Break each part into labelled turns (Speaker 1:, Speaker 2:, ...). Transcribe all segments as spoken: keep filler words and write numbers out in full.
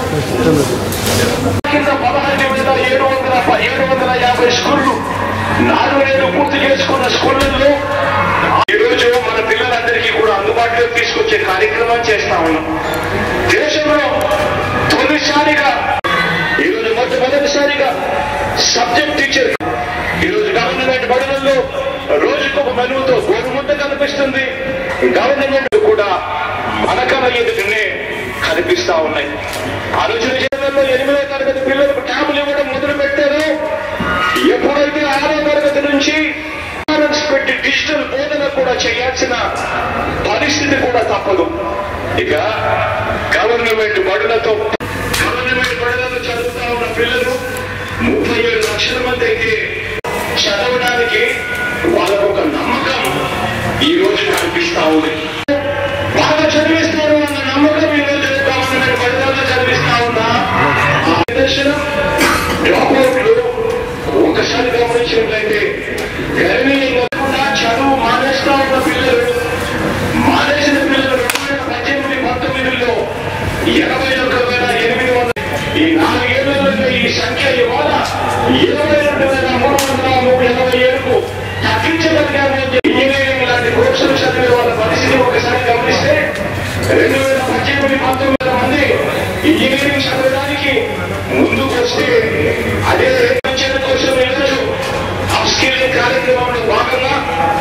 Speaker 1: పదహారు వేల ఏడు వందల ఏడు వందల యాభై స్కూళ్ళు నాలుగు వేలు పూర్తి చేసుకున్న స్కూళ్ళల్లో ఈరోజు మన పిల్లలందరికీ కూడా అందుబాటులో తీసుకొచ్చే కార్యక్రమం చేస్తా ఉన్నాం. దేశంలో తొలిసారిగా ఈరోజు మొట్టమొదటిసారిగా సబ్జెక్ట్ టీచర్ ఈరోజు గవర్నమెంట్ బడులలో రోజుకు ఒక మెనుతో గోరుముద్ద కనిపిస్తుంది. గవర్నమెంట్ కూడా మనకల ఎదుటనే కనిపిస్తా ఉన్నాయి. ఆలోచన చేయడంలో ఎనిమిదో తరగతి పిల్లలకు ట్యాబులు ఇవ్వడం మొదలు పెట్టారు. ఎప్పుడైతే ఆరో తరగతి నుంచి పెట్టి డిజిటల్ బోధన కూడా చేయాల్సిన పరిస్థితి కూడా తప్పదు. ఇక గవర్నమెంట్ బడులతో గవర్నమెంట్ బడులలో చదువుతా ఉన్న పిల్లలు ముప్పై ఏడు లక్షల మంది అయితే చదవడానికి వాళ్ళకు ఒక నమ్మకం ఈ రోజు కనిపిస్తా ఉంది. బాగా చదివిస్తారు అన్న నమ్మకం ఈ రోజు గవర్నమెంట్ బడులలో చదివిస్తా ఉన్నా నిదర్శనం డ్రాప్అవుట్లు ఒకసారి గమనించినట్లయితే గర్భిణీలో చదువు మానేస్తా ఉన్న పిల్లలు మానేసిన పిల్లలు రెండు వేల పద్దెనిమిది పంతొమ్మిదిలో ఎనభై ఒక్క వేల ఎనిమిది వందల ఈ నాలుగేళ్లలో ఈ సంఖ్య ఇవాళ ఇరవై రెండు వేల మూడు వందల మూడు ఎనభై ఏడుకు తగ్గించగలిగామని ఇంజనీరింగ్ లాంటి కోర్సులు చదివే వాళ్ళ పరిస్థితి ఒకసారి గమనిస్తే రెండు వేల పద్దెనిమిది పంతొమ్మిది మంది ఇంజనీరింగ్ చదవడానికి ముందుకు వస్తే అదే కోసం ఈరోజు అప్స్కిల్లింగ్ కార్యక్రమంలో భాగంగా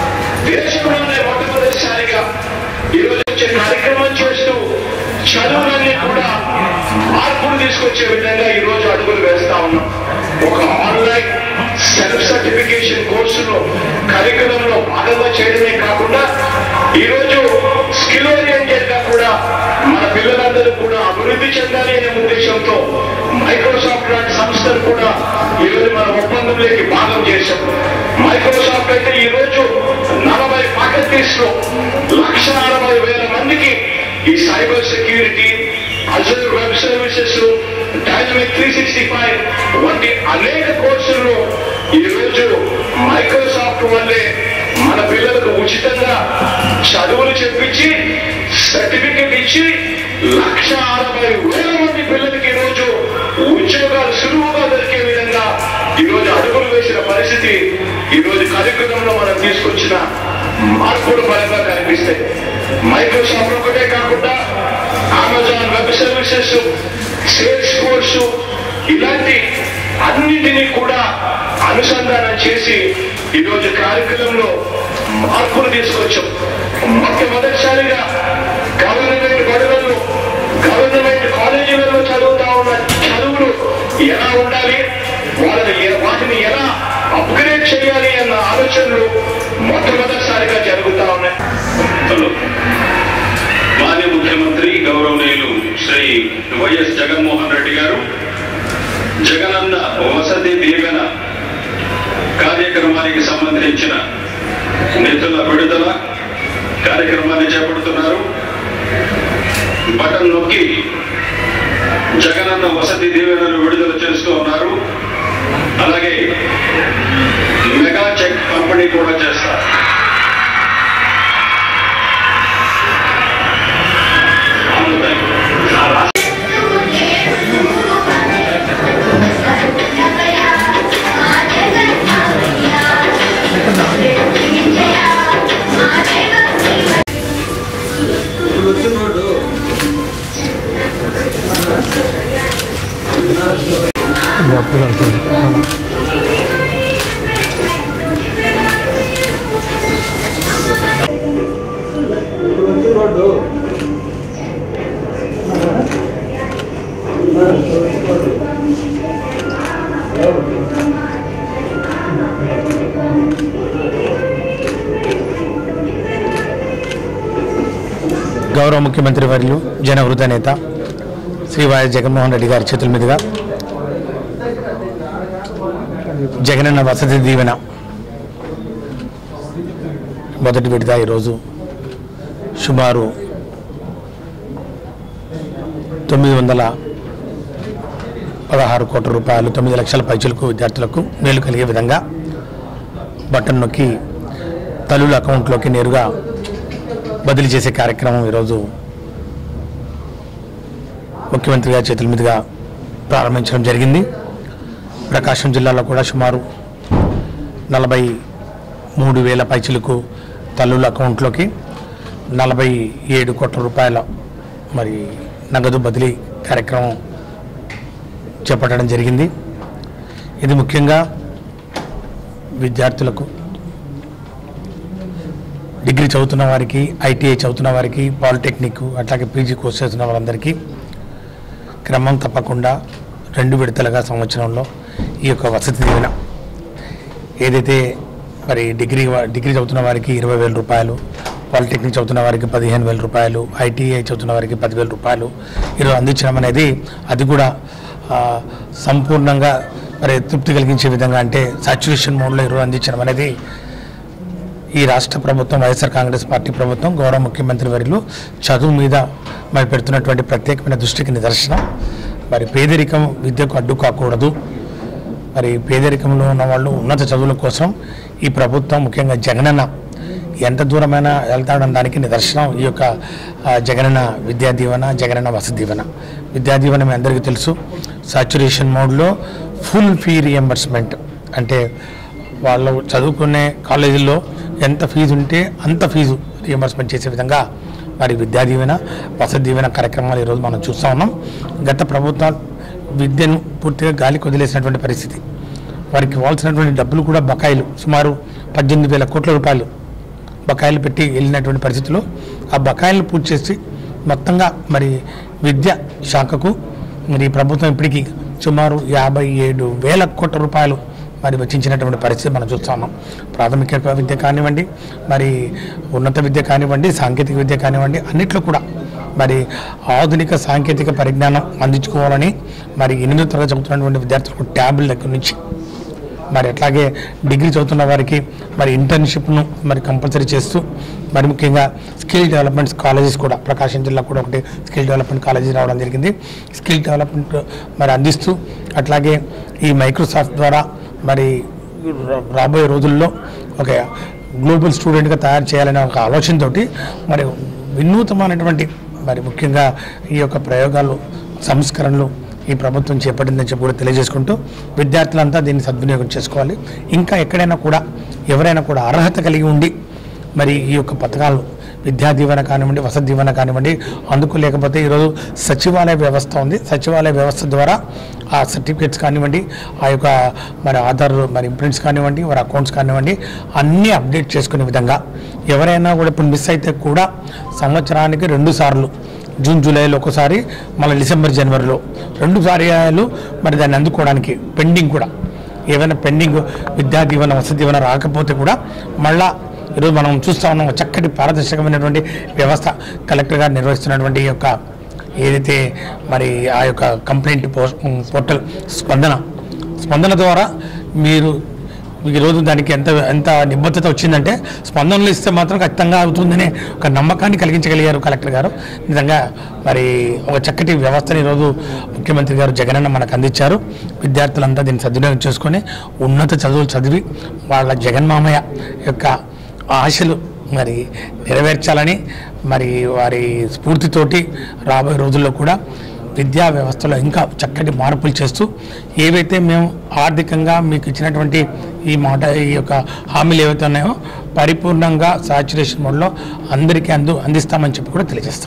Speaker 1: దేశంలోనే మొట్టమొదటిసారిగా ఈరోజు వచ్చే కార్యక్రమం చేస్తూ చదువులన్నీ కూడా మార్పులు తీసుకొచ్చే విధంగా ఈ రోజు అడుగులు వేస్తా ఉన్నాం. ఒక ఆన్లైన్ సెల్ఫ్ సర్టిఫికేషన్ కోర్సులో కరికులంలో భాగంగా చేయడమే కాకుండా ఈరోజు స్కిల్ ఓరియంటెడ్ గా కూడా మన పిల్లలందరూ కూడా అభివృద్ధి చెందాలి అనే ఉద్దేశంతో మైక్రోసాఫ్ట్ లాంటి సంస్థలు కూడా ఈరోజు మన ఒప్పందంలోకి భాగం చేశాం. మైక్రోసాఫ్ట్ అయితే ఈ రోజు నలభై ప్యాకేజెస్ లో లక్ష అరవై వేల మందికి ఈ cyber security, Azure web services, dynamic three sixty five వంటి అనేక కోర్సులు ఈ రోజు మైక్రోసాఫ్ట్ వల్లే మన పిల్లలకు ఉచితంగా చదువులు చెప్పించి సర్టిఫికెట్ ఇచ్చి లక్ష అరవై వేల మంది పిల్లలకి ఈరోజు ఉద్యోగాలు సులువుగా దొరికే విధంగా ఈరోజు అడుగులు వేసిన పరిస్థితి ఈరోజు కరికులంలో మనం తీసుకొచ్చిన మార్పులు బలంగా కనిపిస్తాయి. మైక్రోసాఫ్ట్ ఒకటే కాకుండా Amazon web services, Salesforce ఇలాంటి అన్నిటినీ కూడా అనుసంధానం చేసి ఈరోజు కార్యక్రమంలో మార్పులు తీసుకొచ్చాం. మొట్టమొదటిసారిగా గవర్నమెంట్ బడులలో గవర్నమెంట్ కాలేజీలలో చదువుతా ఉన్న చదువులు ఎలా ఉండాలి, వాళ్ళని వాటిని ఎలా అప్గ్రేడ్ చేయాలి అన్న ఆలోచనలు మొట్టమొదటిసారిగా జరుగుతా ఉన్నాయి. మాజీ ముఖ్యమంత్రి గౌరవనీయులు శ్రీ వైఎస్ జగన్మోహన్ రెడ్డి గారు జగనన్న వసతి దీవెన కార్యక్రమానికి సంబంధించిన నిధుల విడుదల కార్యక్రమాన్ని చేపడుతున్నారు. బటన్ నొక్కి జగనన్న వసతి దీవెనలు విడుదల చేస్తూ ఉన్నారు. అలాగే మెగా చెక్ పంపిణీ కూడా చేస్తారు.
Speaker 2: గౌరవ ముఖ్యమంత్రి వర్యులు జన హృదయ నేత శ్రీ వైఎస్ జగన్మోహన్ రెడ్డి గారి చేతుల మీదుగా జగనన్న వసతి దీవెన మొదటి విడత ఈరోజు సుమారు తొమ్మిది వందల పదహారు కోట్ల రూపాయలు తొమ్మిది లక్షల పైచలకు విద్యార్థులకు మేలు కలిగే విధంగా బటన్ నొక్కి తల్లుల అకౌంట్లోకి నేరుగా బదిలీ చేసే కార్యక్రమం ఈరోజు ముఖ్యమంత్రి గారి చేతుల మీదుగా ప్రారంభించడం జరిగింది. ప్రకాశం జిల్లాలో కూడా సుమారు నలభై మూడు వేల పైచిలకు తల్లుల అకౌంట్లోకి నలభై ఏడు కోట్ల రూపాయల మరి నగదు బదిలీ కార్యక్రమం చేపట్టడం జరిగింది. ఇది ముఖ్యంగా విద్యార్థులకు, డిగ్రీ చదువుతున్న వారికి, ఐటీఐ చదువుతున్న వారికి, పాలిటెక్నిక్ అట్లాగే పీజీ కోర్స్ చేస్తున్న వాళ్ళందరికీ క్రమం తప్పకుండా రెండు విడతలుగా సంవత్సరంలో ఈ యొక్క వసతి దీవెన ఏదైతే మరి డిగ్రీ డిగ్రీ చదువుతున్న వారికి ఇరవై వేల రూపాయలు, పాలిటెక్నిక్ చదువుతున్న వారికి పదిహేను వేల రూపాయలు, ఐటీఐ చదువుతున్న వారికి పదివేల రూపాయలు ఈరోజు అందించడం అనేది అది కూడా సంపూర్ణంగా మరి తృప్తి కలిగించే విధంగా, అంటే సాచ్యురేషన్ మోడ్లో ఈరోజు అందించడం అనేది ఈ రాష్ట్ర ప్రభుత్వం, వైఎస్ఆర్ కాంగ్రెస్ పార్టీ ప్రభుత్వం, గౌరవ ముఖ్యమంత్రి వర్యులు చదువు మీద మరి పెడుతున్నటువంటి ప్రత్యేకమైన దృష్టికి నిదర్శనం. మరి పేదరికం విద్యకు అడ్డు కాకూడదు. మరి పేదరికంలో ఉన్న వాళ్ళు ఉన్నత చదువుల కోసం ఈ ప్రభుత్వం, ముఖ్యంగా జగనన్న ఎంత దూరమైనా వెళ్తాడన్న దానికి నిదర్శనం ఈ యొక్క జగనన్న విద్యా దీవెన, జగనన్న వసతి దీవెన. విద్యా దీవెన మీ అందరికీ తెలుసు, సాచ్యురేషన్ మోడ్లో ఫుల్ ఫీ రియంబర్స్మెంట్, అంటే వాళ్ళు చదువుకునే కాలేజీల్లో ఎంత ఫీజు ఉంటే అంత ఫీజు రియంబర్స్మెంట్ చేసే విధంగా మరి విద్యా దీవెన, వసతి దీవెన కార్యక్రమాలు ఈరోజు మనం చూస్తూ ఉన్నాం. గత ప్రభుత్వం విద్యను పూర్తిగా గాలికి వదిలేసినటువంటి పరిస్థితి. వారికి ఇవ్వాల్సినటువంటి డబ్బులు కూడా బకాయిలు సుమారు పద్దెనిమిది వేల కోట్ల రూపాయలు బకాయిలు పెట్టి వెళ్ళినటువంటి పరిస్థితుల్లో ఆ బకాయిలను పూర్తి చేసి మొత్తంగా మరి విద్యా శాఖకు మరి ప్రభుత్వం ఇప్పటికీ సుమారు యాభై ఏడు వేల కోట్ల రూపాయలు మరి వెచ్చించినటువంటి పరిస్థితి మనం చూస్తూ ఉన్నాం. ప్రాథమిక విద్య కానివ్వండి, మరి ఉన్నత విద్య కానివ్వండి, సాంకేతిక విద్య కానివ్వండి, అన్నిట్లో కూడా మరి ఆధునిక సాంకేతిక పరిజ్ఞానం అందించుకోవాలని మరి ఎనిమిదో తరగతి చదువుతున్నటువంటి విద్యార్థులకు ట్యాబ్ల దగ్గర నుంచి మరి అట్లాగే డిగ్రీ చదువుతున్న వారికి మరి ఇంటర్న్షిప్ను మరి కంపల్సరీ చేస్తూ మరి ముఖ్యంగా స్కిల్ డెవలప్మెంట్స్ కాలేజెస్ కూడా ప్రకాశం జిల్లా కూడా ఒకటి స్కిల్ డెవలప్మెంట్ కాలేజీ రావడం జరిగింది. స్కిల్ డెవలప్మెంట్ మరి అందిస్తూ అట్లాగే ఈ మైక్రోసాఫ్ట్ ద్వారా మరి రాబోయే రోజుల్లో ఒక గ్లోబల్ స్టూడెంట్గా తయారు చేయాలనే ఒక ఆలోచనతోటి మరి వినూతమైనటువంటి మరి ముఖ్యంగా ఈ యొక్క ప్రయోగాలు, సంస్కరణలు ఈ ప్రభుత్వం చేపట్టిందని చెప్పి కూడా తెలియజేసుకుంటూ విద్యార్థులంతా దీన్ని సద్వినియోగం చేసుకోవాలి. ఇంకా ఎక్కడైనా కూడా ఎవరైనా కూడా అర్హత కలిగి ఉండి మరి ఈ యొక్క పథకాలు విద్యా దీవెన కానివ్వండి, వసతి దీవెన కానివ్వండి అందుకోలేకపోతే ఈరోజు సచివాలయ వ్యవస్థ ఉంది. సచివాలయ వ్యవస్థ ద్వారా ఆ సర్టిఫికేట్స్ కానివ్వండి, ఆ యొక్క మరి ఆధార్ మరి ఇంప్రింట్స్ కానివ్వండి, వారి అకౌంట్స్ కానివ్వండి అన్నీ అప్డేట్ చేసుకునే విధంగా ఎవరైనా కూడా ఇప్పుడు మిస్ అయితే కూడా సంవత్సరానికి రెండు సార్లు జూన్ జూలైలో ఒకసారి, మళ్ళీ డిసెంబర్ జనవరిలో రెండు సార్లు మరి దాన్ని అందుకోవడానికి పెండింగ్ కూడా ఏమైనా పెండింగ్ విద్యా దీవెన, వసతి దీవెన రాకపోతే కూడా మళ్ళా ఈరోజు మనం చూస్తూ ఉన్నాం చక్కటి పారదర్శకమైనటువంటి వ్యవస్థ కలెక్టర్ గారు నిర్వహిస్తున్నటువంటి ఈ యొక్క ఏదైతే మరి ఆ యొక్క కంప్లైంట్ పోర్టల్ స్పందన స్పందన ద్వారా మీరు ఈరోజు దానికి ఎంత ఎంత నిబద్ధత వచ్చిందంటే స్పందనలు ఇస్తే మాత్రం ఖచ్చితంగా అవుతుందనే ఒక నమ్మకాన్ని కలిగించగలిగారు కలెక్టర్ గారు. నిజంగా మరి ఒక చక్కటి వ్యవస్థని ఈరోజు ముఖ్యమంత్రి గారు జగనన్న మనకు అందించారు. విద్యార్థులంతా దీన్ని సద్వినియోగం చేసుకొని ఉన్నత చదువులు చదివి వాళ్ళ జగన్మామయ్య యొక్క ఆశలు మరి నెరవేర్చాలని మరి వారి స్ఫూర్తితోటి రాబోయే రోజుల్లో కూడా విద్యా వ్యవస్థలో ఇంకా చక్కటి మార్పులు చేస్తూ ఏవైతే మేము ఆర్థికంగా మీకు ఇచ్చినటువంటి ఈ మాట ఈ యొక్క హామీలు ఏవైతే ఉన్నాయో పరిపూర్ణంగా సాచ్యురేషన్ మోడ్లో అందరికీ అందు అందిస్తామని చెప్పి కూడా తెలియజేస్తాం.